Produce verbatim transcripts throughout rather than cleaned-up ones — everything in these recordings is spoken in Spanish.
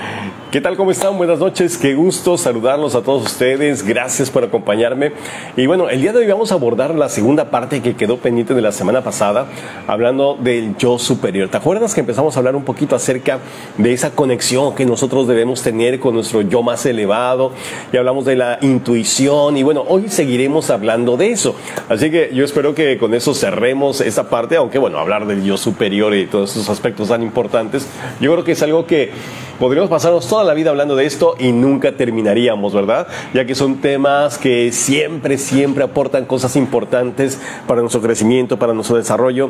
¿Qué tal? ¿Cómo están? Buenas noches, qué gusto saludarlos a todos ustedes, gracias por acompañarme. Y bueno, el día de hoy vamos a abordar la segunda parte que quedó pendiente de la semana pasada, hablando del yo superior. ¿Te acuerdas que empezamos a hablar un poquito acerca de esa conexión que nosotros debemos tener con nuestro yo más elevado? Y hablamos de la intuición y bueno, hoy seguiremos hablando de eso. Así que yo espero que con eso cerremos esa parte, aunque bueno, hablar del yo superior y todos esos aspectos tan importantes, yo creo que es algo que podríamos pasarnos toda la vida hablando de esto y nunca terminaríamos, ¿verdad? Ya que son temas que siempre, siempre aportan cosas importantes para nuestro crecimiento, para nuestro desarrollo.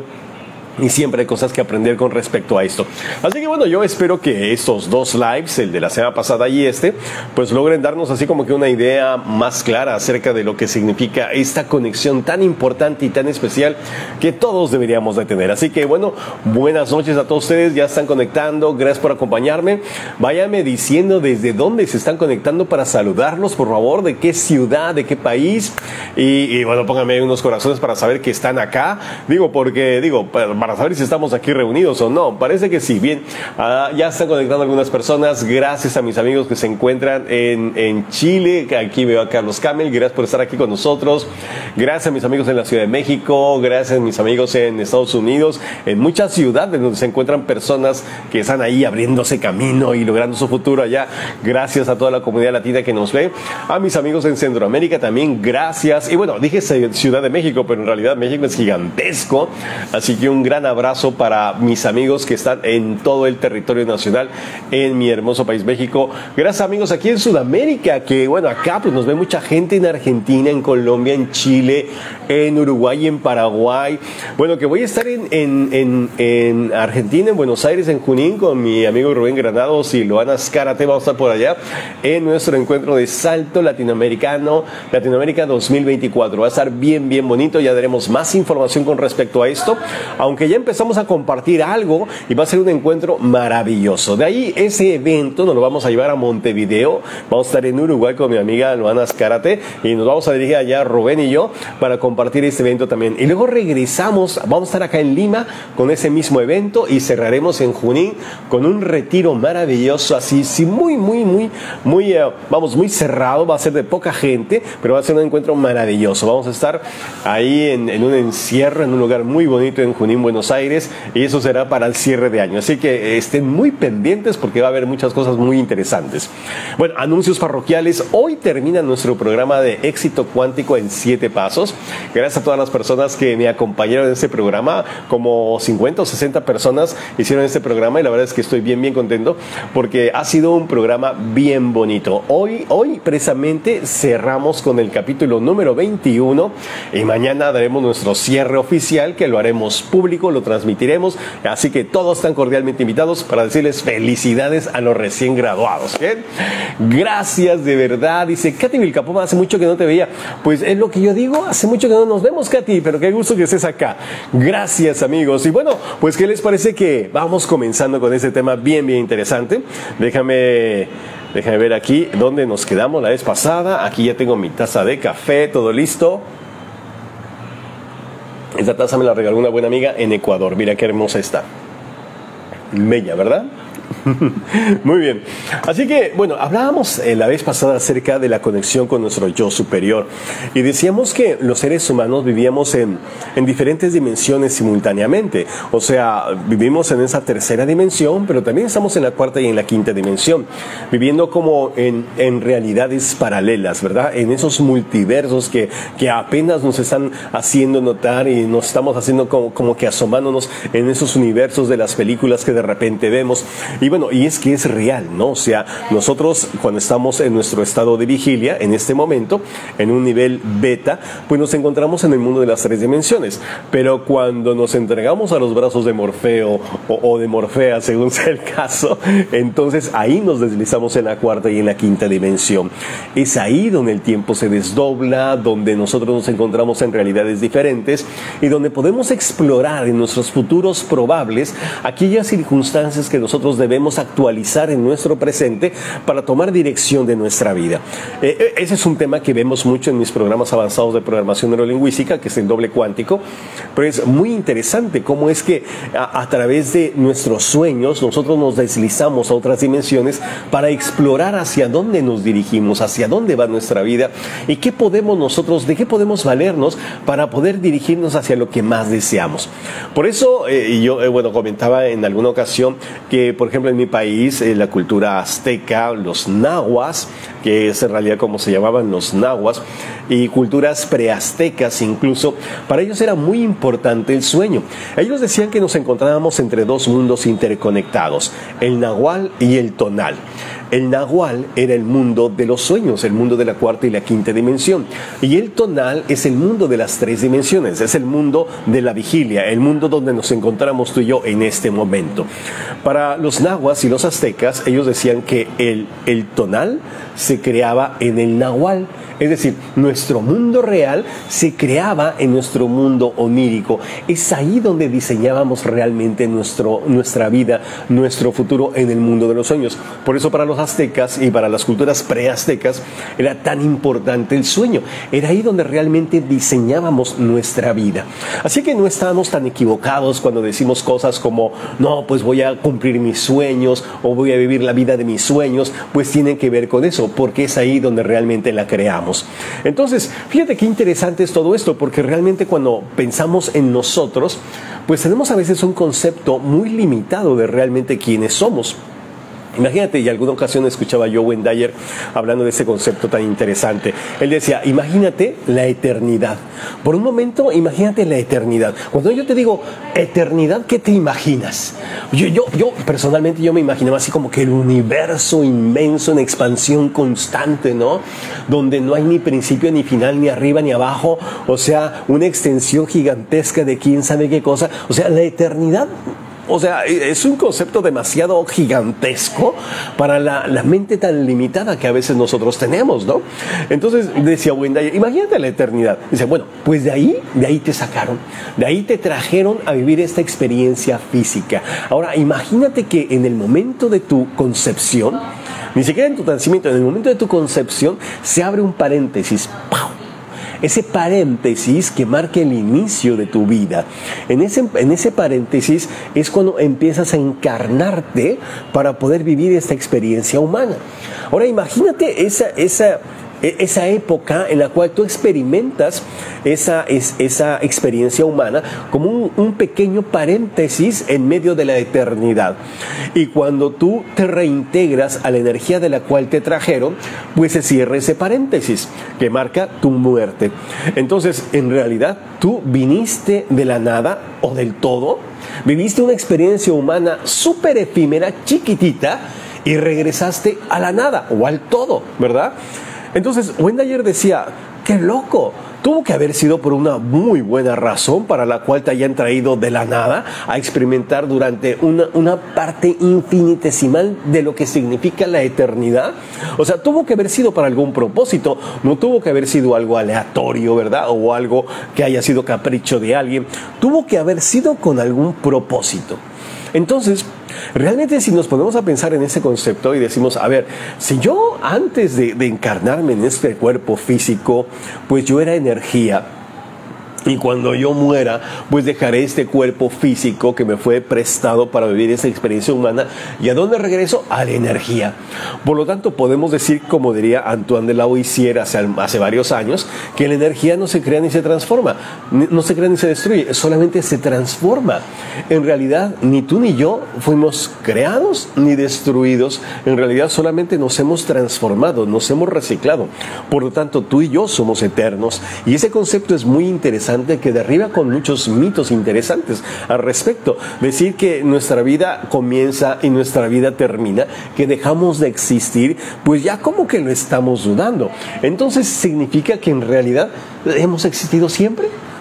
Y siempre hay cosas que aprender con respecto a esto. Así que bueno, yo espero que estos dos lives, el de la semana pasada y este, pues logren darnos así como que una idea más clara acerca de lo que significa esta conexión tan importante y tan especial que todos deberíamos de tener. Así que bueno, buenas noches a todos ustedes, ya están conectando, gracias por acompañarme. Váyanme diciendo desde dónde se están conectando para saludarlos, por favor, de qué ciudad, de qué país. Y, y bueno, pónganme unos corazones para saber que están acá. Digo, porque, digo, para para saber si estamos aquí reunidos o no. Parece que sí. Bien, uh, ya están conectando algunas personas. Gracias a mis amigos que se encuentran en, en Chile. Aquí veo a Carlos Camel. Gracias por estar aquí con nosotros. Gracias a mis amigos en la Ciudad de México. Gracias a mis amigos en Estados Unidos. En muchas ciudades donde se encuentran personas que están ahí abriéndose camino y logrando su futuro allá. Gracias a toda la comunidad latina que nos ve. A mis amigos en Centroamérica también. Gracias. Y bueno, dije Ciudad de México, pero en realidad México es gigantesco. Así que un gran Un abrazo para mis amigos que están en todo el territorio nacional en mi hermoso país México. Gracias amigos aquí en Sudamérica, que bueno, acá pues nos ve mucha gente en Argentina, en Colombia, en Chile, en Uruguay, en Paraguay. Bueno, que voy a estar en, en, en, en Argentina, en Buenos Aires, en Junín, con mi amigo Rubén Granados y Loana Zárate. Vamos a estar por allá en nuestro encuentro de salto latinoamericano, Latinoamérica dos mil veinticuatro. Va a estar bien, bien bonito. Ya daremos más información con respecto a esto, aunque ya empezamos a compartir algo y va a ser un encuentro maravilloso. De ahí ese evento nos lo vamos a llevar a Montevideo. Vamos a estar en Uruguay con mi amiga Loana Zárate y nos vamos a dirigir allá Rubén y yo para compartir este evento también. Y luego regresamos, vamos a estar acá en Lima con ese mismo evento y cerraremos en Junín con un retiro maravilloso, así, sí, muy, muy, muy, muy, uh, vamos, muy cerrado. Va a ser de poca gente, pero va a ser un encuentro maravilloso. Vamos a estar ahí en, en un encierro, en un lugar muy bonito en Junín, Buenos Aires, y eso será para el cierre de año. Así que estén muy pendientes porque va a haber muchas cosas muy interesantes. Bueno, anuncios parroquiales. Hoy termina nuestro programa de éxito cuántico en siete pasos. Gracias a todas las personas que me acompañaron en este programa. Como cincuenta o sesenta personas hicieron este programa y la verdad es que estoy bien, bien contento porque ha sido un programa bien bonito. Hoy, hoy precisamente cerramos con el capítulo número veintiuno y mañana daremos nuestro cierre oficial, que lo haremos público, lo transmitiremos, así que todos están cordialmente invitados para decirles felicidades a los recién graduados. ¿Bien? Gracias de verdad. Dice Katy Vilcapoma, hace mucho que no te veía. Pues es lo que yo digo, hace mucho que no nos vemos, Katy, pero qué gusto que estés acá. Gracias amigos. Y bueno, pues ¿qué les parece que vamos comenzando con este tema bien, bien interesante? Déjame... Déjame ver aquí dónde nos quedamos la vez pasada. Aquí ya tengo mi taza de café, todo listo. Esta taza me la regaló una buena amiga en Ecuador. Mira qué hermosa está. Bella, ¿verdad? Muy bien. Así que, bueno, hablábamos eh, la vez pasada acerca de la conexión con nuestro yo superior y decíamos que los seres humanos vivíamos en, en diferentes dimensiones simultáneamente. O sea, vivimos en esa tercera dimensión, pero también estamos en la cuarta y en la quinta dimensión, viviendo como en, en realidades paralelas, ¿verdad? En esos multiversos que, que apenas nos están haciendo notar y nos estamos haciendo como, como que asomándonos en esos universos de las películas que de repente vemos. Y bueno, y es que es real, ¿no? O sea, nosotros cuando estamos en nuestro estado de vigilia, en este momento, en un nivel beta, pues nos encontramos en el mundo de las tres dimensiones. Pero cuando nos entregamos a los brazos de Morfeo o, o de Morfea, según sea el caso, entonces ahí nos deslizamos en la cuarta y en la quinta dimensión. Es ahí donde el tiempo se desdobla, donde nosotros nos encontramos en realidades diferentes y donde podemos explorar en nuestros futuros probables aquellas circunstancias que nosotros nos debemos actualizar en nuestro presente para tomar dirección de nuestra vida. Eh, ese es un tema que vemos mucho en mis programas avanzados de programación neurolingüística, que es el doble cuántico, pero es muy interesante cómo es que a, a través de nuestros sueños nosotros nos deslizamos a otras dimensiones para explorar hacia dónde nos dirigimos, hacia dónde va nuestra vida y qué podemos nosotros, de qué podemos valernos para poder dirigirnos hacia lo que más deseamos. Por eso, eh, yo eh, bueno, comentaba en alguna ocasión que, por ejemplo, en mi país, eh, la cultura azteca, los nahuas, que es en realidad como se llamaban los nahuas, y culturas preaztecas incluso, para ellos era muy importante el sueño. Ellos decían que nos encontrábamos entre dos mundos interconectados, el nahual y el tonal. El nahual era el mundo de los sueños, el mundo de la cuarta y la quinta dimensión. Y el tonal es el mundo de las tres dimensiones, es el mundo de la vigilia, el mundo donde nos encontramos tú y yo en este momento. Para los nahuas y los aztecas, ellos decían que el, el tonal se creaba en el nahual. Es decir, nuestro mundo real se creaba en nuestro mundo onírico. Es ahí donde diseñábamos realmente nuestro, nuestra vida, nuestro futuro en el mundo de los sueños. Por eso para los aztecas y para las culturas preaztecas era tan importante el sueño. Era ahí donde realmente diseñábamos nuestra vida. Así que no estábamos tan equivocados cuando decimos cosas como, no, pues voy a cumplir mis sueños o voy a vivir la vida de mis sueños. Pues tienen que ver con eso, porque es ahí donde realmente la creamos. Entonces, fíjate qué interesante es todo esto, porque realmente cuando pensamos en nosotros, pues tenemos a veces un concepto muy limitado de realmente quiénes somos. Imagínate, y alguna ocasión escuchaba yo a Wayne Dyer hablando de ese concepto tan interesante. Él decía, imagínate la eternidad. Por un momento, imagínate la eternidad. Cuando yo te digo eternidad, ¿qué te imaginas? Yo, yo, yo personalmente, yo me imaginaba así como que el universo inmenso en expansión constante, ¿no? Donde no hay ni principio, ni final, ni arriba, ni abajo. O sea, una extensión gigantesca de quién sabe qué cosa. O sea, la eternidad... O sea, es un concepto demasiado gigantesco para la, la mente tan limitada que a veces nosotros tenemos, ¿no? Entonces decía Wayne Dyer, imagínate la eternidad. Dice, bueno, pues de ahí, de ahí te sacaron, de ahí te trajeron a vivir esta experiencia física. Ahora, imagínate que en el momento de tu concepción, ni siquiera en tu nacimiento, en el momento de tu concepción, se abre un paréntesis, ¡pau! Ese paréntesis que marca el inicio de tu vida. En ese, en ese paréntesis es cuando empiezas a encarnarte para poder vivir esta experiencia humana. Ahora imagínate esa, esa, esa época en la cual tú experimentas esa, es, esa experiencia humana como un, un pequeño paréntesis en medio de la eternidad. Y cuando tú te reintegras a la energía de la cual te trajeron, pues se cierra ese paréntesis que marca tu muerte. Entonces, en realidad, tú viniste de la nada o del todo, viviste una experiencia humana súper efímera, chiquitita, y regresaste a la nada o al todo, ¿verdad? Entonces, Wayne Dyer decía, ¡qué loco! Tuvo que haber sido por una muy buena razón para la cual te hayan traído de la nada a experimentar durante una, una parte infinitesimal de lo que significa la eternidad. O sea, tuvo que haber sido para algún propósito, no tuvo que haber sido algo aleatorio, ¿verdad? O algo que haya sido capricho de alguien. Tuvo que haber sido con algún propósito. Entonces, realmente si nos ponemos a pensar en ese concepto y decimos, a ver, si yo antes de, de encarnarme en este cuerpo físico, pues yo era energía, y cuando yo muera, pues dejaré este cuerpo físico que me fue prestado para vivir esa experiencia humana. ¿Y a dónde regreso? A la energía. Por lo tanto, podemos decir, como diría Antoine de la Boissière hace, hace varios años, que la energía no se crea ni se transforma, no se crea ni se destruye, solamente se transforma. En realidad, ni tú ni yo fuimos creados ni destruidos. En realidad, solamente nos hemos transformado, nos hemos reciclado. Por lo tanto, tú y yo somos eternos. Y ese concepto es muy interesante, que derriba con muchos mitos interesantes al respecto. Decir que nuestra vida comienza y nuestra vida termina, que dejamos de existir, pues ya como que lo estamos dudando. Entonces, ¿significa que en realidad hemos existido siempre?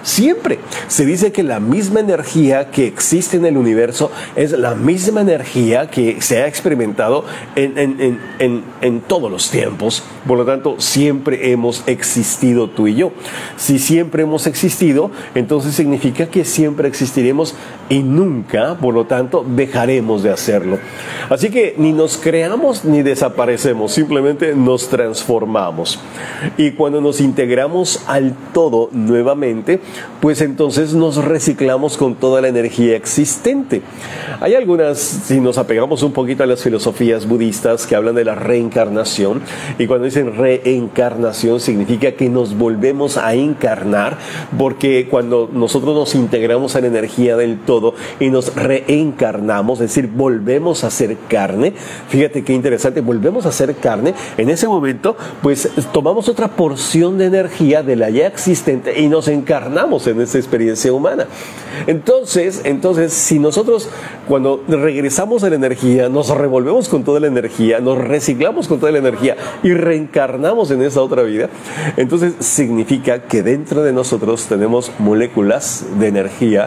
siempre. Se dice que la misma energía que existe en el universo es la misma energía que se ha experimentado en, en, en, en, en todos los tiempos. Por lo tanto, siempre hemos existido tú y yo. Si siempre hemos existido, entonces significa que siempre existiremos y nunca, por lo tanto, dejaremos de hacerlo. Así que ni nos creamos ni desaparecemos, simplemente nos transformamos. Y cuando nos integramos al todo nuevamente, pues entonces nos reciclamos con toda la energía existente. Hay algunas, si nos apegamos un poquito a las filosofías budistas, que hablan de la reencarnación, y cuando dicen reencarnación significa que nos volvemos a encarnar, porque cuando nosotros nos integramos a la energía del todo y nos reencarnamos, es decir, volvemos a ser carne, fíjate qué interesante, volvemos a ser carne, en ese momento pues tomamos otra porción de energía de la ya existente y nos encarnamos en esa experiencia humana. Entonces, entonces si nosotros cuando regresamos a la energía, nos revolvemos con toda la energía, nos reciclamos con toda la energía y reencarnamos en esa otra vida, entonces significa que dentro de nosotros tenemos moléculas de energía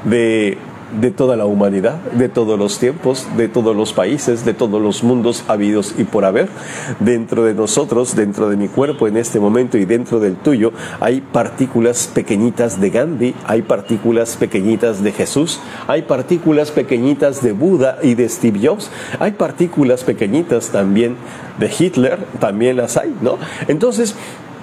de de toda la humanidad, de todos los tiempos, de todos los países, de todos los mundos habidos y por haber. Dentro de nosotros, dentro de mi cuerpo en este momento y dentro del tuyo, hay partículas pequeñitas de Gandhi, hay partículas pequeñitas de Jesús, hay partículas pequeñitas de Buda y de Steve Jobs, hay partículas pequeñitas también de Hitler, también las hay, ¿no? Entonces,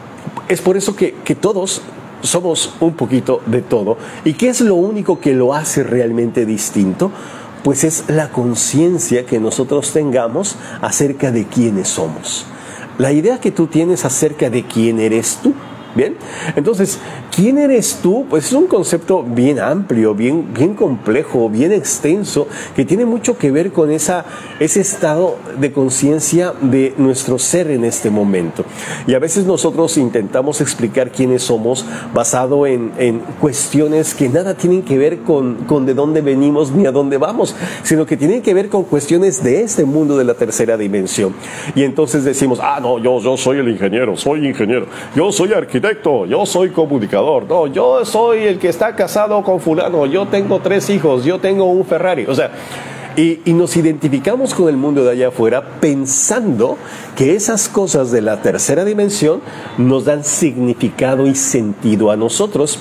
es por eso que, que todos somos un poquito de todo. ¿Y qué es lo único que lo hace realmente distinto? Pues es la conciencia que nosotros tengamos acerca de quiénes somos. La idea que tú tienes acerca de quién eres tú. Bien, entonces, ¿quién eres tú? Pues es un concepto bien amplio, bien, bien complejo, bien extenso, que tiene mucho que ver con esa, ese estado de conciencia de nuestro ser en este momento. Y a veces nosotros intentamos explicar quiénes somos basado en, en cuestiones que nada tienen que ver con, con de dónde venimos ni a dónde vamos, sino que tienen que ver con cuestiones de este mundo de la tercera dimensión. Y entonces decimos, ah, no, yo, yo soy el ingeniero, soy ingeniero, yo soy arquitecto, yo soy comunicador, no, yo soy el que está casado con fulano, yo tengo tres hijos, yo tengo un Ferrari, o sea, y, y nos identificamos con el mundo de allá afuera pensando que esas cosas de la tercera dimensión nos dan significado y sentido a nosotros.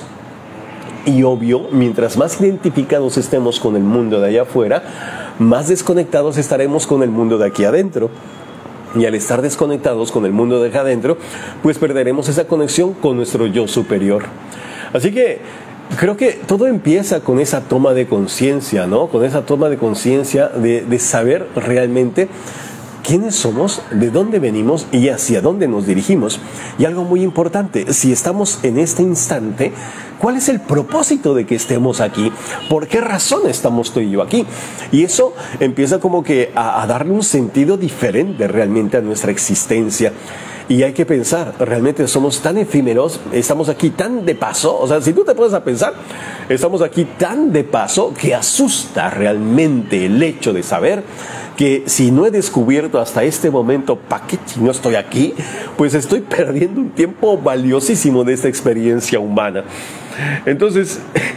Y obvio, mientras más identificados estemos con el mundo de allá afuera, más desconectados estaremos con el mundo de aquí adentro. Y al estar desconectados con el mundo de acá adentro, pues perderemos esa conexión con nuestro yo superior. Así que creo que todo empieza con esa toma de conciencia, ¿no? Con esa toma de conciencia de, de saber realmente quiénes somos, de dónde venimos y hacia dónde nos dirigimos. Y algo muy importante, si estamos en este instante, ¿cuál es el propósito de que estemos aquí? ¿Por qué razón estamos tú y yo aquí? Y eso empieza como que a, a darle un sentido diferente realmente a nuestra existencia. Y hay que pensar, realmente somos tan efímeros, estamos aquí tan de paso, o sea, si tú te pones a pensar, estamos aquí tan de paso que asusta realmente el hecho de saber que si no he descubierto hasta este momento para qué no estoy aquí, pues estoy perdiendo un tiempo valiosísimo de esta experiencia humana. Entonces,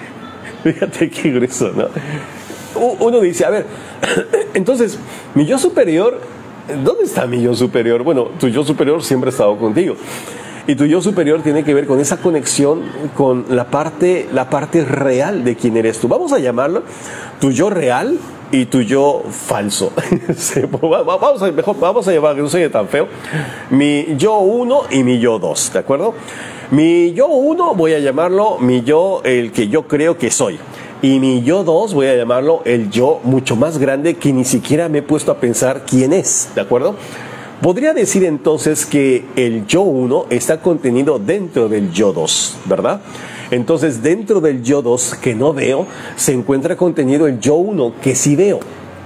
fíjate qué grueso, ¿no? Uno dice, a ver, entonces, mi yo superior, ¿dónde está mi yo superior? Bueno, tu yo superior siempre ha estado contigo. Y tu yo superior tiene que ver con esa conexión con la parte, la parte real de quién eres tú. Vamos a llamarlo tu yo real y tu yo falso. vamos, a, mejor, vamos a llamar, que no soy tan feo, mi yo uno y mi yo dos, ¿de acuerdo? Mi yo uno voy a llamarlo mi yo, el que yo creo que soy. Y mi yo dos voy a llamarlo el yo mucho más grande que ni siquiera me he puesto a pensar quién es, ¿de acuerdo? Podría decir entonces que el yo uno está contenido dentro del yo dos, ¿verdad? Entonces dentro del yo dos que no veo se encuentra contenido el yo uno que sí veo.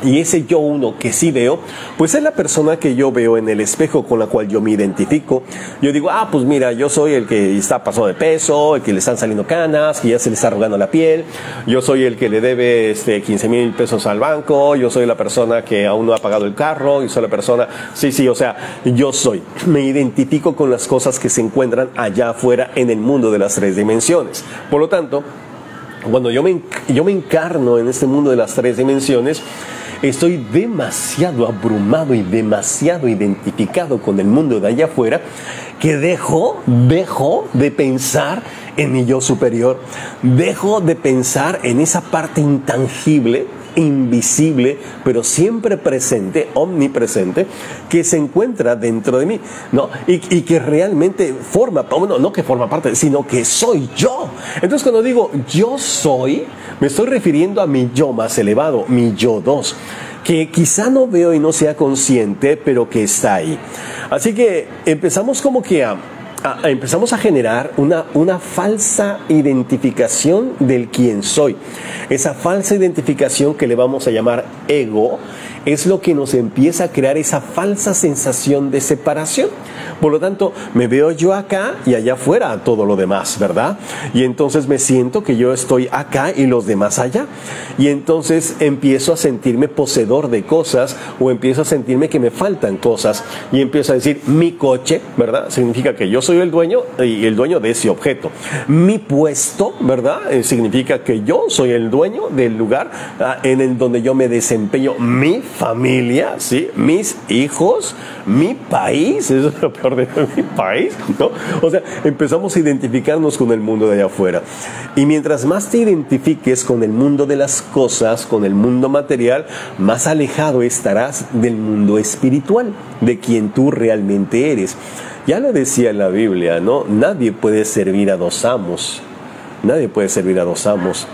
Y ese yo uno que sí veo, pues es la persona que yo veo en el espejo con la cual yo me identifico. Yo digo, ah, pues mira, yo soy el que está pasado de peso, el que le están saliendo canas, que ya se le está arrugando la piel. Yo soy el que le debe este, quince mil pesos al banco. Yo soy la persona que aún no ha pagado el carro. Yo soy la persona, sí, sí, o sea, yo soy. Me identifico con las cosas que se encuentran allá afuera en el mundo de las tres dimensiones. Por lo tanto, cuando yo me, yo me encarno en este mundo de las tres dimensiones, estoy demasiado abrumado y demasiado identificado con el mundo de allá afuera que dejo, dejo de pensar en mi yo superior, dejo de pensar en esa parte intangible, invisible, pero siempre presente, omnipresente, que se encuentra dentro de mí, ¿no? Y, y que realmente forma, bueno, no que forma parte, sino que soy yo. Entonces, cuando digo yo soy, me estoy refiriendo a mi yo más elevado, mi yo dos, que quizá no veo y no sea consciente, pero que está ahí. Así que empezamos como que a... A, empezamos a generar una, una falsa identificación del quién soy. Esa falsa identificación que le vamos a llamar ego es lo que nos empieza a crear esa falsa sensación de separación. Por lo tanto, me veo yo acá y allá afuera todo lo demás, ¿verdad? Y entonces me siento que yo estoy acá y los demás allá. Y entonces empiezo a sentirme poseedor de cosas o empiezo a sentirme que me faltan cosas y empiezo a decir, mi coche, ¿verdad? Significa que yo soy el dueño y el dueño de ese objeto. Mi puesto, ¿verdad? Eh, significa que yo soy el dueño del lugar ah, en el donde yo me desempeño. Mi familia, ¿sí? Mis hijos, mi país, eso es lo peor de mi país, ¿no? O sea, empezamos a identificarnos con el mundo de allá afuera. Y mientras más te identifiques con el mundo de las cosas, con el mundo material, más alejado estarás del mundo espiritual, de quien tú realmente eres. Ya lo decía la Biblia, ¿no? Nadie puede servir a dos amos. Nadie puede servir a dos amos.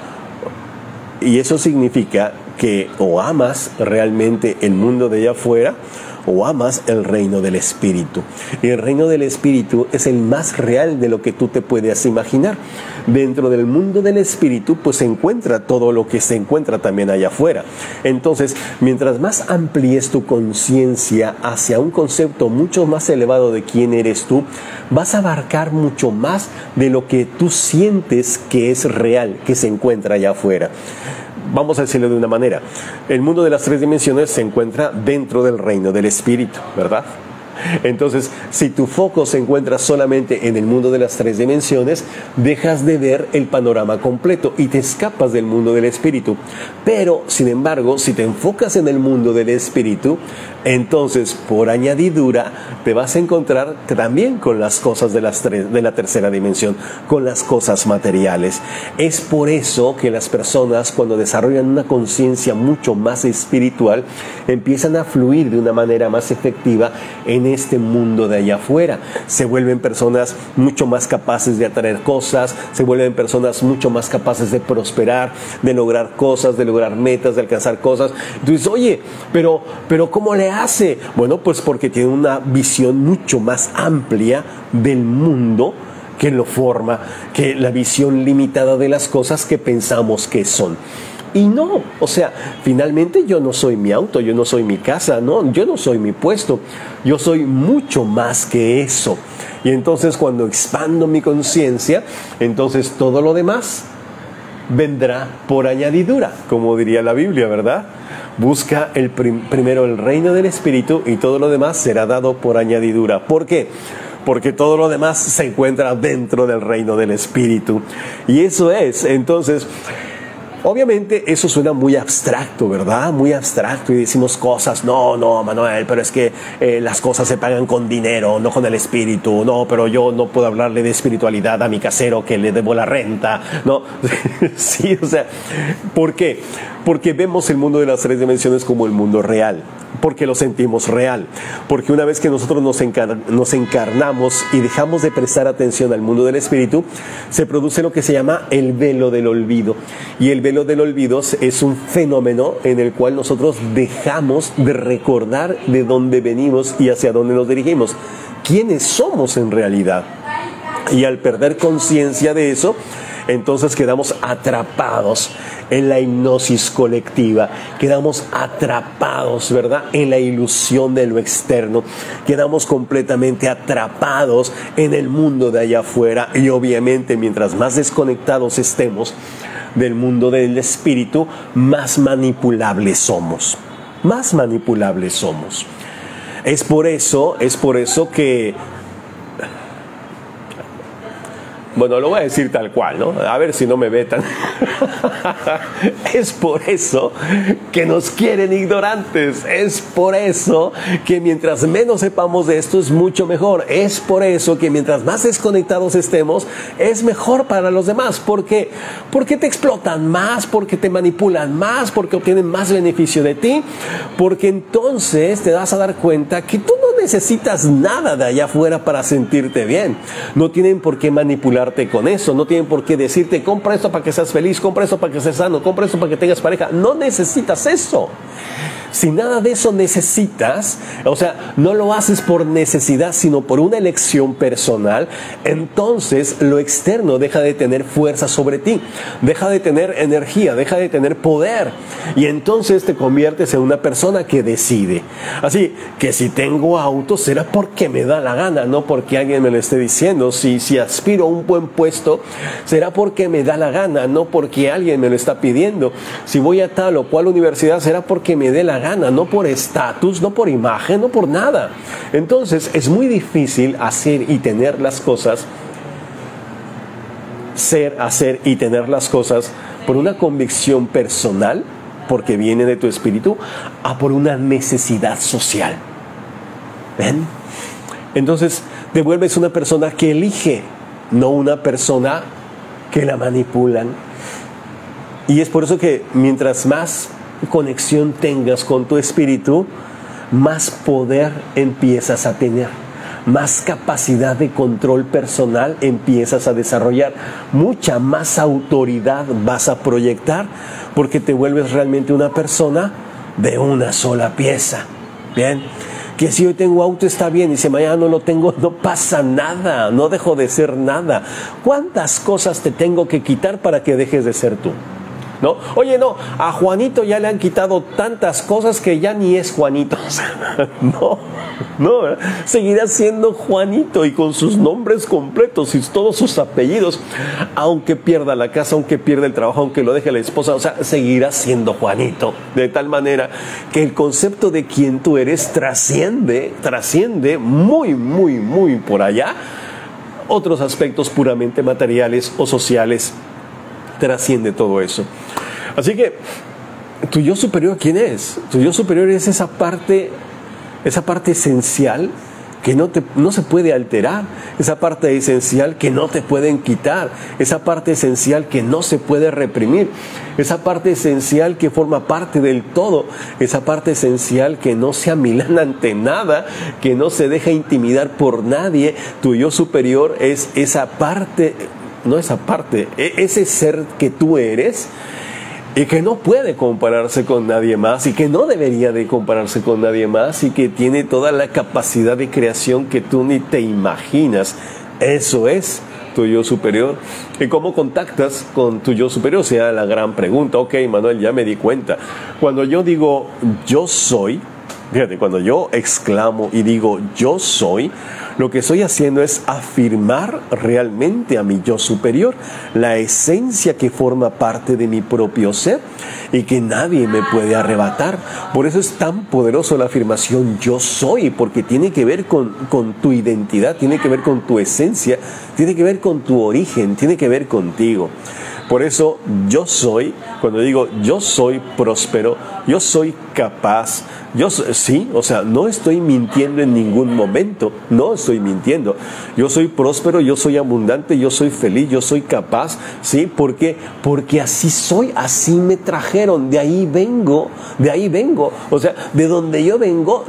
Y eso significa que o amas realmente el mundo de allá afuera o amas el reino del Espíritu. Y el reino del Espíritu es el más real de lo que tú te puedes imaginar. Dentro del mundo del Espíritu pues se encuentra todo lo que se encuentra también allá afuera. Entonces, mientras más amplíes tu conciencia hacia un concepto mucho más elevado de quién eres tú, vas a abarcar mucho más de lo que tú sientes que es real, que se encuentra allá afuera. Vamos a decirlo de una manera, el mundo de las tres dimensiones se encuentra dentro del reino del Espíritu, ¿verdad? Entonces, si tu foco se encuentra solamente en el mundo de las tres dimensiones, dejas de ver el panorama completo y te escapas del mundo del Espíritu. Pero, sin embargo, si te enfocas en el mundo del Espíritu, entonces, por añadidura, te vas a encontrar también con las cosas de, las tres, de la tercera dimensión, con las cosas materiales. Es por eso que las personas, cuando desarrollan una conciencia mucho más espiritual, empiezan a fluir de una manera más efectiva en este mundo de allá afuera. Se vuelven personas mucho más capaces de atraer cosas, se vuelven personas mucho más capaces de prosperar, de lograr cosas, de lograr metas, de alcanzar cosas. Entonces, oye, pero, pero ¿cómo le hace? Bueno, pues porque tiene una visión mucho más amplia del mundo que lo forma, que la visión limitada de las cosas que pensamos que son. Y no, o sea, finalmente yo no soy mi auto, yo no soy mi casa, no, yo no soy mi puesto, yo soy mucho más que eso. Y entonces cuando expando mi conciencia, entonces todo lo demás vendrá por añadidura, como diría la Biblia, ¿verdad? Busca el prim- primero el reino del Espíritu y todo lo demás será dado por añadidura. ¿Por qué? Porque todo lo demás se encuentra dentro del reino del Espíritu. Y eso es, entonces... Obviamente eso suena muy abstracto, ¿verdad? Muy abstracto y decimos cosas, no, no, Manuel, pero es que eh, las cosas se pagan con dinero, no con el espíritu, no, pero yo no puedo hablarle de espiritualidad a mi casero que le debo la renta, ¿no? Sí, o sea, ¿por qué? Porque vemos el mundo de las tres dimensiones como el mundo real, porque lo sentimos real, porque una vez que nosotros nos, encar nos encarnamos y dejamos de prestar atención al mundo del espíritu, se produce lo que se llama el velo del olvido. Y el velo del olvido es un fenómeno en el cual nosotros dejamos de recordar de dónde venimos y hacia dónde nos dirigimos, quiénes somos en realidad. Y al perder conciencia de eso, entonces quedamos atrapados en la hipnosis colectiva, quedamos atrapados, ¿verdad?, en la ilusión de lo externo, quedamos completamente atrapados en el mundo de allá afuera, y obviamente mientras más desconectados estemos del mundo del espíritu, más manipulables somos, más manipulables somos. Es por eso, es por eso que, bueno, lo voy a decir tal cual, ¿no? A ver si no me vetan. Es por eso que nos quieren ignorantes. Es por eso que mientras menos sepamos de esto es mucho mejor. Es por eso que mientras más desconectados estemos es mejor para los demás. ¿Por qué? Porque te explotan más, porque te manipulan más, porque obtienen más beneficio de ti. Porque entonces te vas a dar cuenta que tú no necesitas nada de allá afuera para sentirte bien. No tienen por qué manipular con eso, no tienen por qué decirte compra esto para que seas feliz, compra esto para que seas sano, compra esto para que tengas pareja. No necesitas eso. Si nada de eso necesitas, o sea, no lo haces por necesidad, sino por una elección personal, entonces lo externo deja de tener fuerza sobre ti, deja de tener energía, deja de tener poder, y entonces te conviertes en una persona que decide. Así que si tengo auto será porque me da la gana, no porque alguien me lo esté diciendo. Si, si aspiro a un buen puesto será porque me da la gana, no porque alguien me lo está pidiendo. Si voy a tal o cual universidad será porque me dé la gana, no por estatus, no por imagen, no por nada. Entonces es muy difícil hacer y tener las cosas, ser, hacer y tener las cosas por una convicción personal, porque viene de tu espíritu, a por una necesidad social. ¿Ven? Entonces te vuelves una persona que elige, no una persona que la manipulan. Y es por eso que mientras más conexión tengas con tu espíritu, más poder empiezas a tener, más capacidad de control personal empiezas a desarrollar, mucha más autoridad vas a proyectar, porque te vuelves realmente una persona de una sola pieza. Bien, que si hoy tengo auto está bien, y si mañana no lo tengo, no pasa nada, no dejo de ser nada. ¿Cuántas cosas te tengo que quitar para que dejes de ser tú? ¿No? Oye, no, a Juanito ya le han quitado tantas cosas que ya ni es Juanito. No, no, ¿verdad? Seguirá siendo Juanito, y con sus nombres completos y todos sus apellidos, aunque pierda la casa, aunque pierda el trabajo, aunque lo deje la esposa, o sea, seguirá siendo Juanito. De tal manera que el concepto de quién tú eres trasciende, trasciende muy, muy, muy por allá otros aspectos puramente materiales o sociales. Trasciende todo eso. Así que tu yo superior, ¿quién es? Tu yo superior es esa parte, esa parte esencial que no, te, no se puede alterar, esa parte esencial que no te pueden quitar, esa parte esencial que no se puede reprimir, esa parte esencial que forma parte del todo, esa parte esencial que no se amilana ante nada, que no se deja intimidar por nadie. Tu yo superior es esa parte, no esa parte, ese ser que tú eres y que no puede compararse con nadie más, y que no debería de compararse con nadie más, y que tiene toda la capacidad de creación que tú ni te imaginas. Eso es tu yo superior. ¿Y cómo contactas con tu yo superior? Sea la gran pregunta. Ok, Manuel, ya me di cuenta. Cuando yo digo yo soy, fíjate, cuando yo exclamo y digo yo soy, lo que estoy haciendo es afirmar realmente a mi yo superior, la esencia que forma parte de mi propio ser y que nadie me puede arrebatar. Por eso es tan poderoso la afirmación yo soy, porque tiene que ver con, con tu identidad, tiene que ver con tu esencia, tiene que ver con tu origen, tiene que ver contigo. Por eso yo soy, cuando digo yo soy próspero, yo soy capaz, yo soy, sí, o sea, no estoy mintiendo en ningún momento, no estoy mintiendo. Yo soy próspero, yo soy abundante, yo soy feliz, yo soy capaz, ¿sí? ¿Por qué? Porque así soy, así me trajeron, de ahí vengo, de ahí vengo. O sea, de donde yo vengo,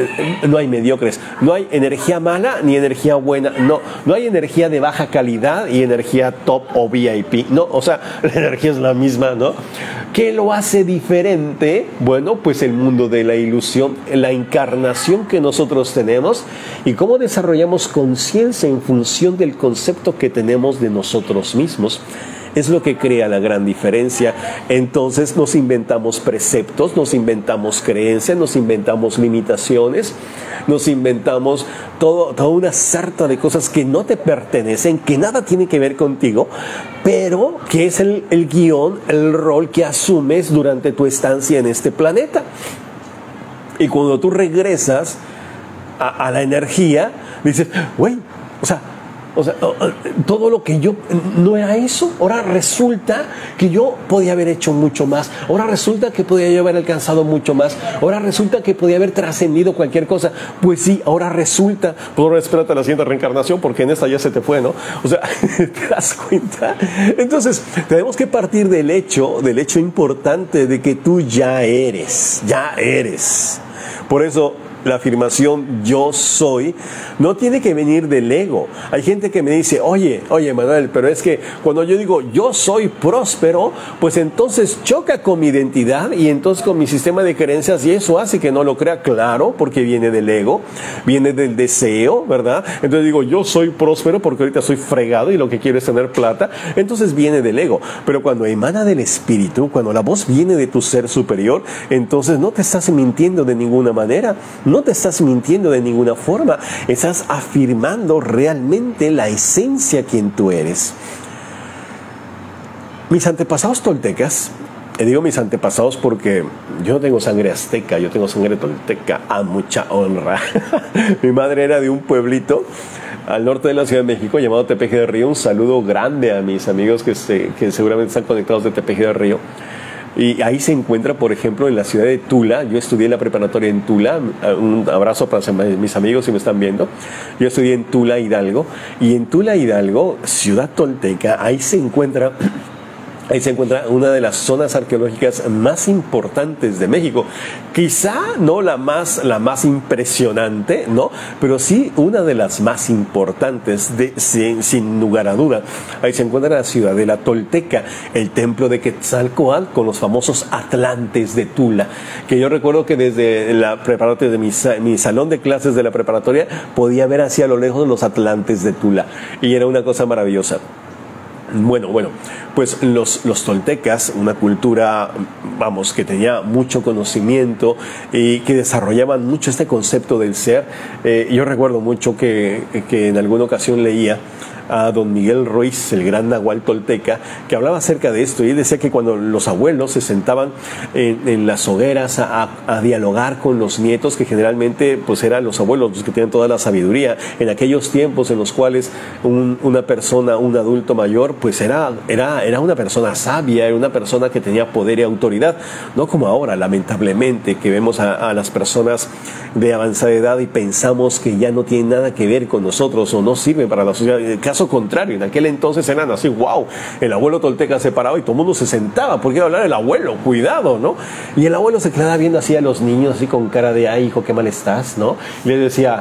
no hay mediocres, no hay energía mala ni energía buena, no, no hay energía de baja calidad y energía top o V I P, no, o sea, la energía es la misma, ¿no? ¿Qué lo hace diferente? Bueno, pues el mundo de la ilusión, la encarnación que nosotros tenemos y cómo desarrollamos conciencia en función del concepto que tenemos de nosotros mismos. es lo que crea la gran diferencia. Entonces nos inventamos preceptos, nos inventamos creencias, nos inventamos limitaciones, nos inventamos todo, toda una sarta de cosas que no te pertenecen, que nada tiene que ver contigo, pero que es el, el guión, el rol que asumes durante tu estancia en este planeta. Y cuando tú regresas a, a la energía, dices, güey, o sea, O sea, todo lo que yo no era eso, ahora resulta que yo podía haber hecho mucho más, ahora resulta que podía yo haber alcanzado mucho más, ahora resulta que podía haber trascendido cualquier cosa. Pues sí, ahora resulta, pues ahora espérate a la siguiente reencarnación porque en esta ya se te fue, ¿no? O sea, ¿te das cuenta? Entonces, tenemos que partir del hecho, del hecho importante de que tú ya eres, ya eres. Por eso, la afirmación yo soy no tiene que venir del ego. Hay gente que me dice, oye, oye Manuel, pero es que cuando yo digo yo soy próspero, pues entonces choca con mi identidad y entonces con mi sistema de creencias y eso hace que no lo crea. Claro, porque viene del ego, viene del deseo, ¿verdad? Entonces digo yo soy próspero porque ahorita soy fregado y lo que quiero es tener plata, entonces viene del ego. Pero cuando emana del espíritu, cuando la voz viene de tu ser superior, entonces no te estás mintiendo de ninguna manera. No te estás mintiendo de ninguna forma, estás afirmando realmente la esencia quien tú eres. Mis antepasados toltecas, y digo mis antepasados porque yo no tengo sangre azteca, yo tengo sangre tolteca, a mucha honra. Mi madre era de un pueblito al norte de la Ciudad de México llamado Tepeji del Río. Un saludo grande a mis amigos que, se, que seguramente están conectados de Tepeji del Río. Y ahí se encuentra, por ejemplo, en la ciudad de Tula. Yo estudié la preparatoria en Tula. Un abrazo para mis amigos si me están viendo. Yo estudié en Tula, Hidalgo. Y en Tula, Hidalgo, ciudad tolteca, ahí se encuentra... Ahí se encuentra una de las zonas arqueológicas más importantes de México. Quizá no la más, la más impresionante, ¿no? Pero sí una de las más importantes, de, sin, sin lugar a duda. Ahí se encuentra la ciudadela tolteca, el templo de Quetzalcóatl con los famosos atlantes de Tula. Que yo recuerdo que desde la preparatoria, de mi, mi salón de clases de la preparatoria, podía ver hacia lo lejos los atlantes de Tula. Y era una cosa maravillosa. Bueno, bueno, pues los, los toltecas, una cultura, vamos, que tenía mucho conocimiento y que desarrollaban mucho este concepto del ser. Eh, yo recuerdo mucho que, que en alguna ocasión leía a don Miguel Ruiz, el gran nahual tolteca, que hablaba acerca de esto y él decía que cuando los abuelos se sentaban en, en las hogueras a, a, a dialogar con los nietos, que generalmente pues eran los abuelos los que tenían toda la sabiduría, en aquellos tiempos en los cuales un, una persona, un adulto mayor, pues era, era, era una persona sabia, era una persona que tenía poder y autoridad, no como ahora, lamentablemente, que vemos a, a las personas de avanzada edad y pensamos que ya no tienen nada que ver con nosotros o no sirven para la sociedad. En el caso contrario, en aquel entonces eran así, wow, el abuelo tolteca se paraba y todo el mundo se sentaba, porque iba a hablar el abuelo, cuidado, ¿no? Y el abuelo se quedaba viendo así a los niños, así con cara de, ay, hijo, qué mal estás, ¿no? Y le decía,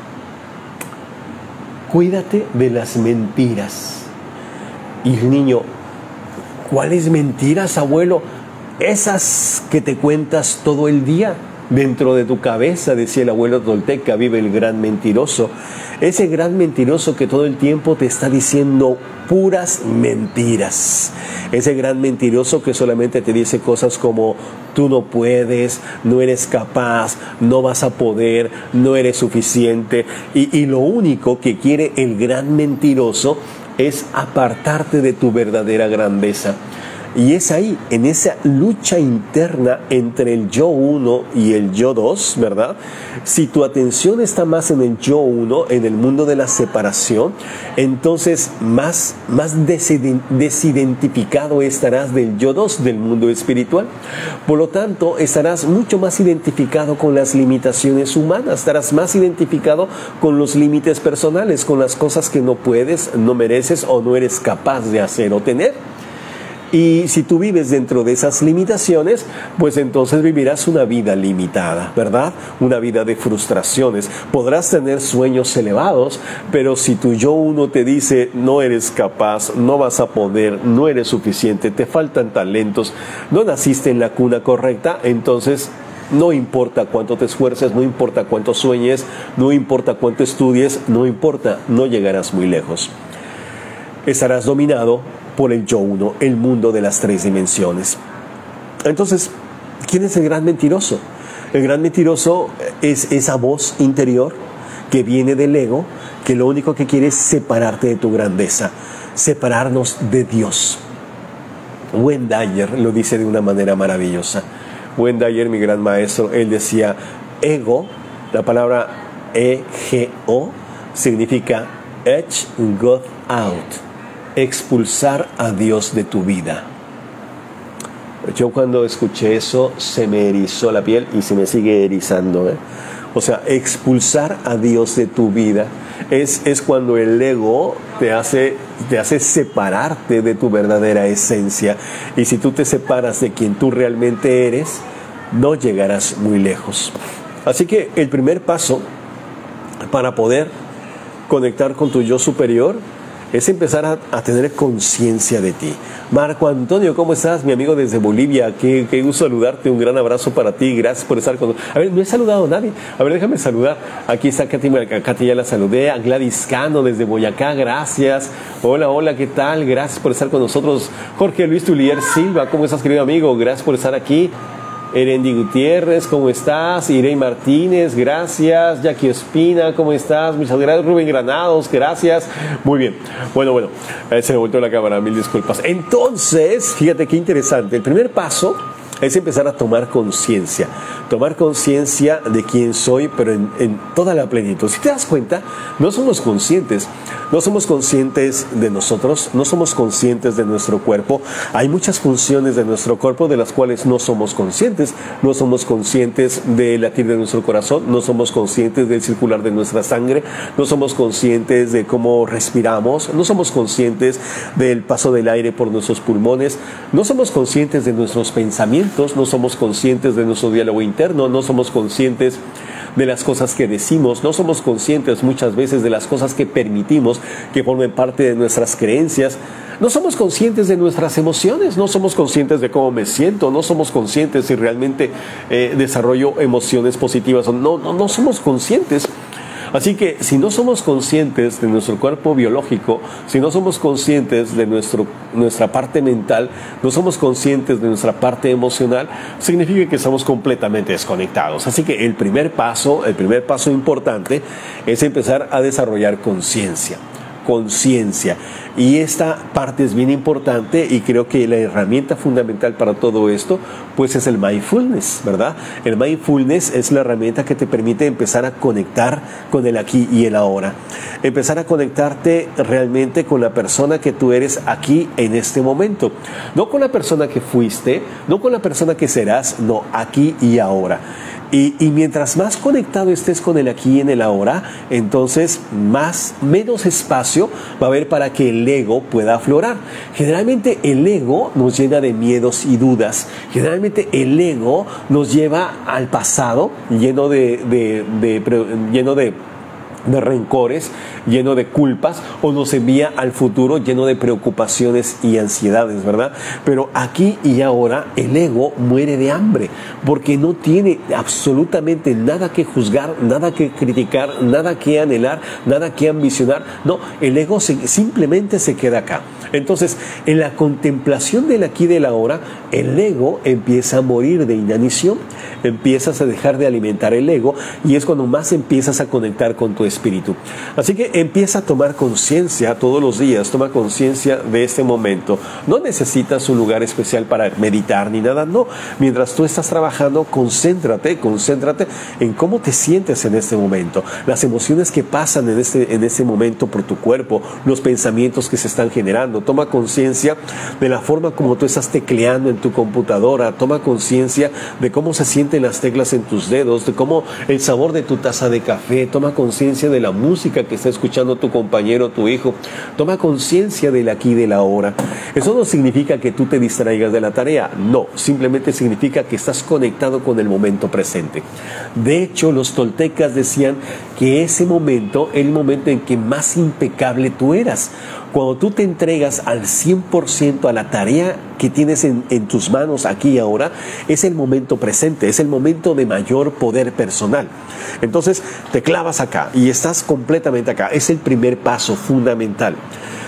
cuídate de las mentiras. Y el niño, ¿cuáles mentiras, abuelo? Esas que te cuentas todo el día. Dentro de tu cabeza, decía el abuelo tolteca, vive el gran mentiroso. Ese gran mentiroso que todo el tiempo te está diciendo puras mentiras. Ese gran mentiroso que solamente te dice cosas como tú no puedes, no eres capaz, no vas a poder, no eres suficiente. Y, y lo único que quiere el gran mentiroso es apartarte de tu verdadera grandeza. Y es ahí, en esa lucha interna entre el yo uno y el yo dos, ¿verdad? Si tu atención está más en el yo uno, en el mundo de la separación, entonces más, más desidentificado estarás del yo dos, del mundo espiritual. Por lo tanto, estarás mucho más identificado con las limitaciones humanas, estarás más identificado con los límites personales, con las cosas que no puedes, no mereces o no eres capaz de hacer o tener. Y si tú vives dentro de esas limitaciones, pues entonces vivirás una vida limitada, ¿verdad? Una vida de frustraciones. Podrás tener sueños elevados, pero si tu yo uno te dice no eres capaz, no vas a poder, no eres suficiente, te faltan talentos, no naciste en la cuna correcta, entonces no importa cuánto te esfuerces, no importa cuánto sueñes, no importa cuánto estudies, no importa, no llegarás muy lejos. Estarás dominado por el yo uno, el mundo de las tres dimensiones. Entonces, ¿quién es el gran mentiroso? El gran mentiroso es esa voz interior que viene del ego, que lo único que quiere es separarte de tu grandeza, separarnos de Dios. Wayne Dyer lo dice de una manera maravillosa. Wayne Dyer, mi gran maestro, él decía, ego, la palabra E G O, significa edge God out, expulsar a Dios de tu vida. Yo cuando escuché eso se me erizó la piel y se me sigue erizando, ¿eh? O sea, expulsar a Dios de tu vida es, es cuando el ego te hace, te hace separarte de tu verdadera esencia. Y si tú te separas de quien tú realmente eres, no llegarás muy lejos. Así que el primer paso para poder conectar con tu yo superior es empezar a, a tener conciencia de ti. Marco Antonio, ¿cómo estás? Mi amigo desde Bolivia, qué, qué gusto saludarte, un gran abrazo para ti, gracias por estar con nosotros. A ver, no he saludado a nadie, a ver, déjame saludar. Aquí está Katy, Katy ya la saludé, a Gladys Cano desde Boyacá, gracias. Hola, hola, ¿qué tal? Gracias por estar con nosotros. Jorge Luis Tulier Silva, ¿cómo estás, querido amigo? Gracias por estar aquí. Erendi Gutiérrez, ¿cómo estás? Irene Martínez, gracias. Jackie Espina, ¿cómo estás? Muchas gracias. Rubén Granados, gracias. Muy bien. Bueno, bueno, eh, se me volteó la cámara, mil disculpas. Entonces, fíjate qué interesante. El primer paso es empezar a tomar conciencia. Tomar conciencia de quién soy, pero en, en toda la plenitud. Si te das cuenta, no somos conscientes. No somos conscientes de nosotros, no somos conscientes de nuestro cuerpo. Hay muchas funciones de nuestro cuerpo de las cuales no somos conscientes. No somos conscientes del latir de nuestro corazón, no somos conscientes del circular de nuestra sangre, no somos conscientes de cómo respiramos, no somos conscientes del paso del aire por nuestros pulmones, no somos conscientes de nuestros pensamientos, no somos conscientes de nuestro diálogo interno, no somos conscientes de las cosas que decimos, no somos conscientes muchas veces de las cosas que permitimos que formen parte de nuestras creencias, no somos conscientes de nuestras emociones, no somos conscientes de cómo me siento, no somos conscientes si realmente eh, desarrollo emociones positivas o no, no, no somos conscientes. Así que si no somos conscientes de nuestro cuerpo biológico, si no somos conscientes de nuestro, nuestra parte mental, no somos conscientes de nuestra parte emocional, significa que estamos completamente desconectados. Así que el primer paso, el primer paso importante es empezar a desarrollar conciencia. Conciencia. Y esta parte es bien importante y creo que la herramienta fundamental para todo esto pues es el mindfulness, ¿verdad? El mindfulness es la herramienta que te permite empezar a conectar con el aquí y el ahora. Empezar a conectarte realmente con la persona que tú eres aquí en este momento. No con la persona que fuiste, no con la persona que serás, no, aquí y ahora. Y, y mientras más conectado estés con el aquí y en el ahora, entonces más, menos espacio va a haber para que el ego pueda aflorar. Generalmente el ego nos llena de miedos y dudas. Generalmente el ego nos lleva al pasado lleno de, de, de, de lleno de de rencores, lleno de culpas, o nos envía al futuro lleno de preocupaciones y ansiedades, ¿verdad? Pero aquí y ahora el ego muere de hambre, porque no tiene absolutamente nada que juzgar, nada que criticar, nada que anhelar, nada que ambicionar. No, el ego se, simplemente se queda acá. Entonces, en la contemplación del aquí y del ahora, el ego empieza a morir de inanición, empiezas a dejar de alimentar el ego y es cuando más empiezas a conectar con tu espíritu. Así que empieza a tomar conciencia todos los días, toma conciencia de este momento. No necesitas un lugar especial para meditar ni nada, no. Mientras tú estás trabajando, concéntrate, concéntrate en cómo te sientes en este momento, las emociones que pasan en este, en este momento por tu cuerpo, los pensamientos que se están generando. Toma conciencia de la forma como tú estás tecleando en tu computadora, toma conciencia de cómo se sienten las teclas en tus dedos, de cómo el sabor de tu taza de café, toma conciencia de la música que está escuchando tu compañero, tu hijo, toma conciencia del aquí y del ahora. Eso no significa que tú te distraigas de la tarea, no, simplemente significa que estás conectado con el momento presente. De hecho, los toltecas decían que ese momento es el momento en que más impecable tú eras. Cuando tú te entregas al cien por ciento a la tarea que tienes en, en tus manos aquí y ahora, es el momento presente, es el momento de mayor poder personal. Entonces te clavas acá y estás completamente acá. Es el primer paso fundamental.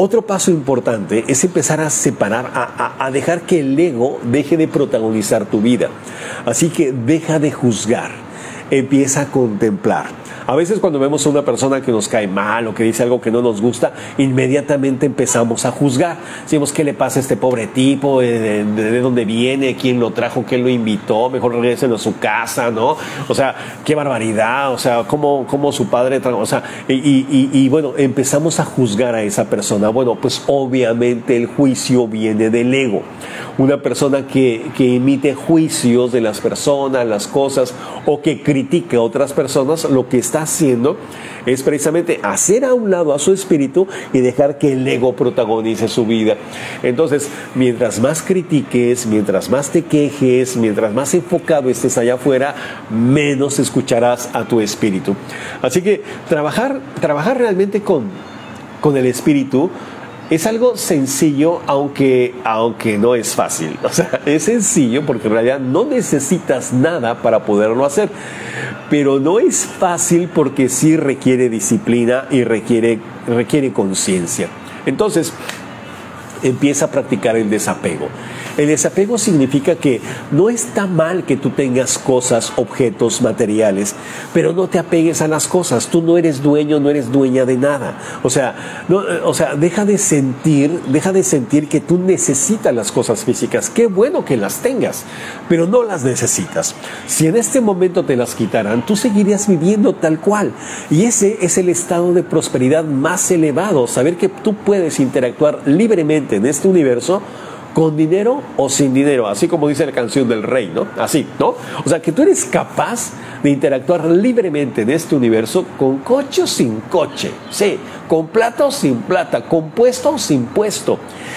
Otro paso importante es empezar a separar, a, a, a dejar que el ego deje de protagonizar tu vida. Así que deja de juzgar, empieza a contemplar. A veces cuando vemos a una persona que nos cae mal o que dice algo que no nos gusta, inmediatamente empezamos a juzgar. Decimos, ¿qué le pasa a este pobre tipo? ¿De, de, de dónde viene? ¿Quién lo trajo? ¿Quién lo invitó? Mejor regresen a su casa, ¿no? O sea, qué barbaridad. O sea, ¿cómo, cómo su padre? O sea, y, y, y bueno, empezamos a juzgar a esa persona. Bueno, pues obviamente el juicio viene del ego. Una persona que, que emite juicios de las personas, las cosas, o que critica a otras personas, lo que está haciendo es precisamente hacer a un lado a su espíritu y dejar que el ego protagonice su vida. Entonces, mientras más critiques, mientras más te quejes, mientras más enfocado estés allá afuera, menos escucharás a tu espíritu. Así que trabajar, trabajar realmente con, con el espíritu es algo sencillo, aunque, aunque no es fácil. O sea, es sencillo porque en realidad no necesitas nada para poderlo hacer. Pero no es fácil porque sí requiere disciplina y requiere, requiere conciencia. Entonces, empieza a practicar el desapego. El desapego significa que no está mal que tú tengas cosas, objetos, materiales, pero no te apegues a las cosas. Tú no eres dueño, no eres dueña de nada. O sea, no, o sea, deja de sentir, deja de sentir que tú necesitas las cosas físicas. Qué bueno que las tengas, pero no las necesitas. Si en este momento te las quitaran, tú seguirías viviendo tal cual. Y ese es el estado de prosperidad más elevado. Saber que tú puedes interactuar libremente en este universo con dinero o sin dinero, así como dice la canción del rey, ¿no? Así, ¿no? O sea, que tú eres capaz de interactuar libremente en este universo con coche o sin coche, sí, con plata o sin plata, con puesto o sin puesto.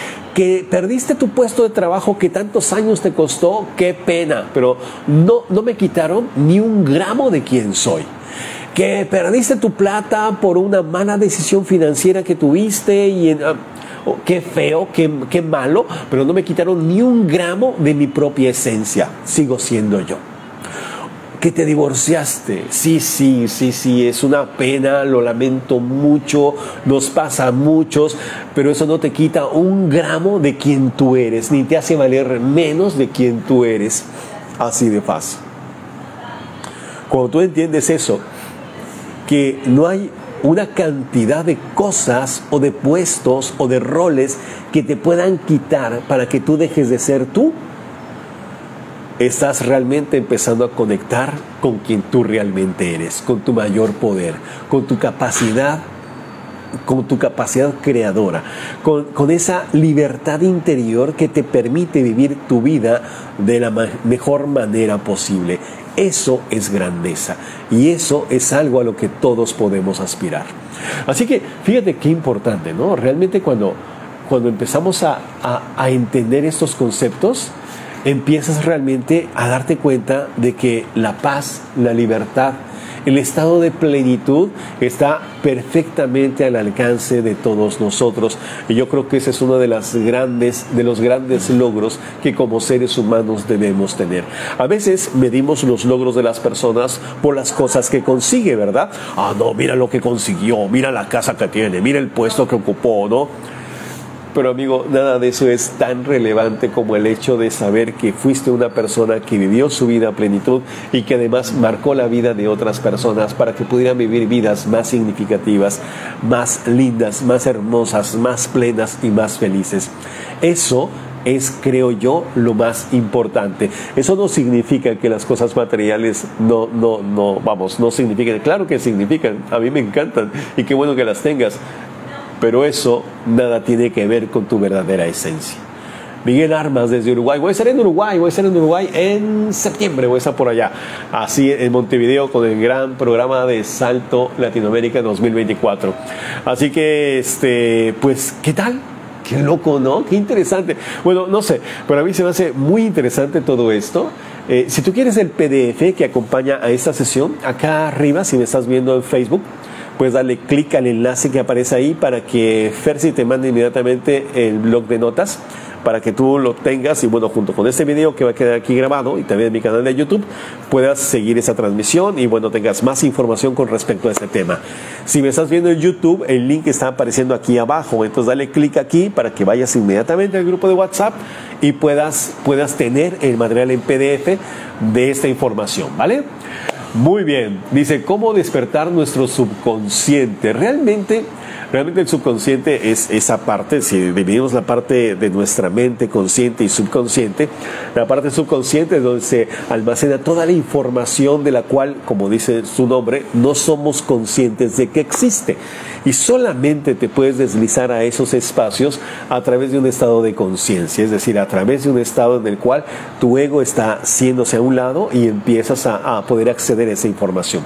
Que perdiste tu puesto de trabajo que tantos años te costó, qué pena, pero no, no me quitaron ni un gramo de quién soy. Que perdiste tu plata por una mala decisión financiera que tuviste y en... Oh, qué feo, qué, qué malo, pero no me quitaron ni un gramo de mi propia esencia. Sigo siendo yo. Que te divorciaste. Sí, sí, sí, sí, es una pena, lo lamento mucho, nos pasa a muchos, pero eso no te quita un gramo de quien tú eres, ni te hace valer menos de quien tú eres. Así de fácil. Cuando tú entiendes eso, que no hay una cantidad de cosas o de puestos o de roles que te puedan quitar para que tú dejes de ser tú, estás realmente empezando a conectar con quien tú realmente eres, con tu mayor poder, con tu capacidad, con tu capacidad creadora, con, con esa libertad interior que te permite vivir tu vida de la ma- mejor manera posible. Eso es grandeza y eso es algo a lo que todos podemos aspirar. Así que fíjate qué importante, ¿no? Realmente cuando, cuando empezamos a, a, a entender estos conceptos, empiezas realmente a darte cuenta de que la paz, la libertad, el estado de plenitud está perfectamente al alcance de todos nosotros. Y yo creo que ese es uno de, las grandes, de los grandes logros que como seres humanos debemos tener. A veces medimos los logros de las personas por las cosas que consigue, ¿verdad? Ah, no, mira lo que consiguió, mira la casa que tiene, mira el puesto que ocupó, ¿no? Pero amigo, nada de eso es tan relevante como el hecho de saber que fuiste una persona que vivió su vida a plenitud y que además marcó la vida de otras personas para que pudieran vivir vidas más significativas, más lindas, más hermosas, más plenas y más felices. Eso es, creo yo, lo más importante. Eso no significa que las cosas materiales no, no, no, vamos, no significan. Claro que significan, a mí me encantan y qué bueno que las tengas. Pero eso nada tiene que ver con tu verdadera esencia. Miguel Armas desde Uruguay. Voy a estar en Uruguay, voy a estar en Uruguay en septiembre, voy a estar por allá. Así en Montevideo con el gran programa de Salto Latinoamérica dos mil veinticuatro. Así que, este, pues, ¿qué tal? Qué loco, ¿no? Qué interesante. Bueno, no sé, pero a mí se me hace muy interesante todo esto. Eh, si tú quieres el P D F que acompaña a esta sesión, acá arriba, si me estás viendo en Facebook, pues dale clic al enlace que aparece ahí para que Fersi te mande inmediatamente el blog de notas para que tú lo tengas y bueno, junto con este video que va a quedar aquí grabado y también en mi canal de YouTube, puedas seguir esa transmisión y bueno, tengas más información con respecto a este tema. Si me estás viendo en YouTube, el link está apareciendo aquí abajo, entonces dale clic aquí para que vayas inmediatamente al grupo de WhatsApp y puedas, puedas tener el material en P D F de esta información, ¿vale? Muy bien, dice, ¿cómo despertar nuestro subconsciente? Realmente, realmente el subconsciente es esa parte, si dividimos la parte de nuestra mente consciente y subconsciente, la parte subconsciente es donde se almacena toda la información de la cual, como dice su nombre, no somos conscientes de que existe. Y solamente te puedes deslizar a esos espacios a través de un estado de conciencia, es decir, a través de un estado en el cual tu ego está haciéndose a un lado y empiezas a, a poder acceder a esa información.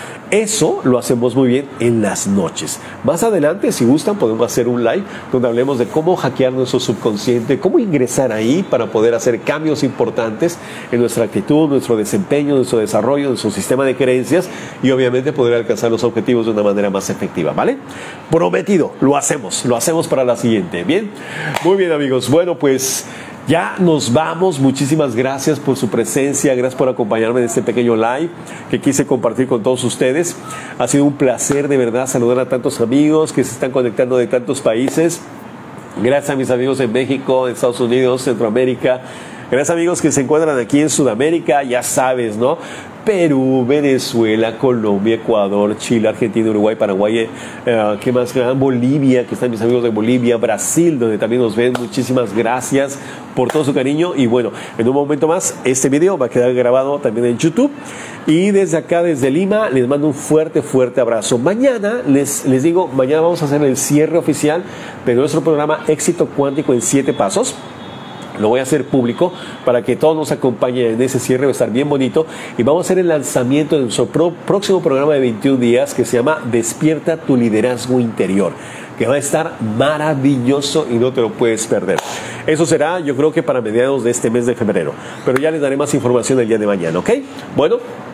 Eso lo hacemos muy bien en las noches. Más adelante, si gustan, podemos hacer un live donde hablemos de cómo hackear nuestro subconsciente, cómo ingresar ahí para poder hacer cambios importantes en nuestra actitud, nuestro desempeño, nuestro desarrollo, nuestro sistema de creencias y obviamente poder alcanzar los objetivos de una manera más efectiva, ¿vale? Prometido, lo hacemos, lo hacemos para la siguiente, ¿bien? Muy bien, amigos. Bueno, pues ya nos vamos. Muchísimas gracias por su presencia, gracias por acompañarme en este pequeño live que quise compartir con todos ustedes. Ha sido un placer de verdad saludar a tantos amigos que se están conectando de tantos países. Gracias a mis amigos en México, en Estados Unidos, Centroamérica. Gracias amigos que se encuentran aquí en Sudamérica, ya sabes, ¿no? Perú, Venezuela, Colombia, Ecuador, Chile, Argentina, Uruguay, Paraguay, eh, ¿qué más? Bolivia, que están mis amigos de Bolivia, Brasil, donde también nos ven. Muchísimas gracias por todo su cariño. Y bueno, en un momento más, este video va a quedar grabado también en YouTube. Y desde acá, desde Lima, les mando un fuerte, fuerte abrazo. Mañana, les, les digo, mañana vamos a hacer el cierre oficial de nuestro programa Éxito Cuántico en siete Pasos. Lo voy a hacer público para que todos nos acompañen en ese cierre, va a estar bien bonito. Y vamos a hacer el lanzamiento de nuestro pro, próximo programa de veintiún días que se llama Despierta tu liderazgo interior, que va a estar maravilloso y no te lo puedes perder. Eso será, yo creo que para mediados de este mes de febrero. Pero ya les daré más información el día de mañana, ¿ok? Bueno,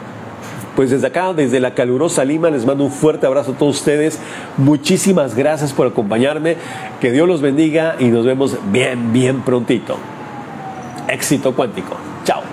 pues desde acá, desde la calurosa Lima, les mando un fuerte abrazo a todos ustedes. Muchísimas gracias por acompañarme. Que Dios los bendiga y nos vemos bien, bien prontito. Éxito cuántico. Chao.